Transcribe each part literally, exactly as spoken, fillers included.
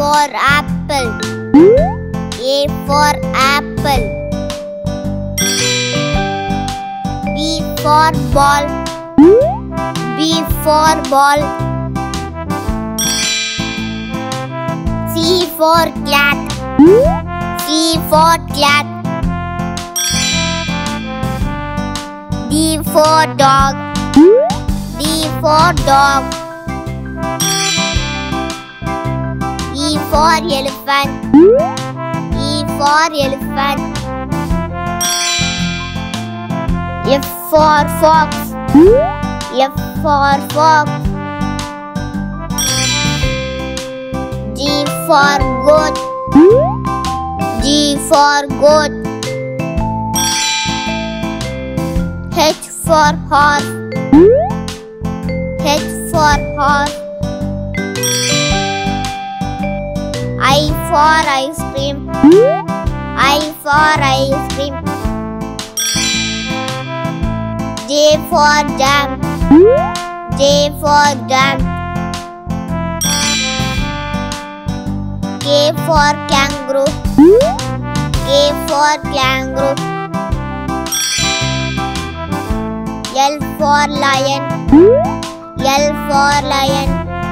for apple. A for apple. B for ball. B for ball. C for cat. C for cat. D for dog. D for dog. E for elephant. E for elephant. F for fox. F for fox. G for goat. G for goat. H for horse. H for horse. I for ice cream. I for ice cream. J for jam. J for jam. K for kangaroo. K for kangaroo. L for lion. L for lion.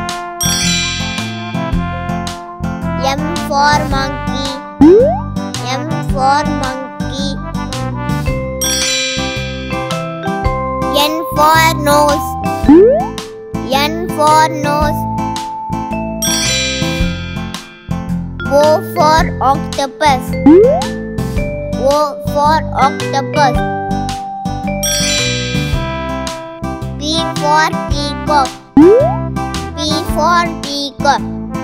M for monkey. M for monkey. N for nose. N for nose. O for octopus. O for octopus. P for peacock. P for peacock.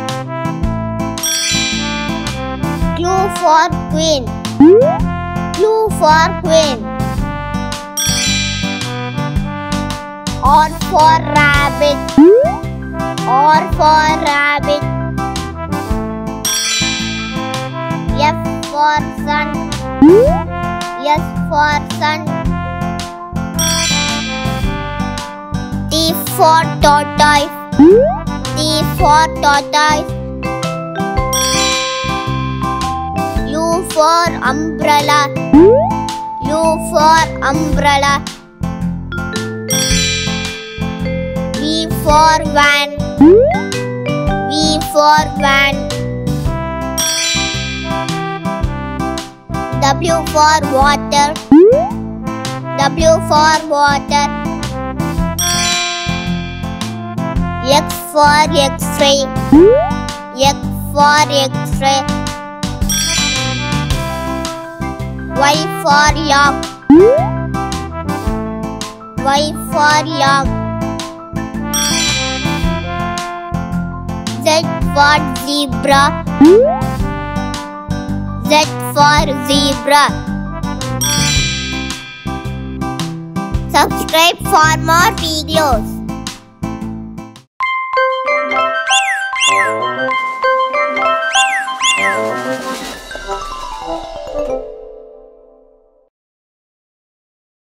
Q for queen. Q for queen. R for rabbit. R for rabbit. S for sun. S for sun. T for tortoise. T for tortoise. U for umbrella. U for umbrella. V for van. V for van. W for water. W for water. X for X-ray. X for X-ray. Y for yak. Y for yak. Z for zebra. Z for zebra. Subscribe for more videos.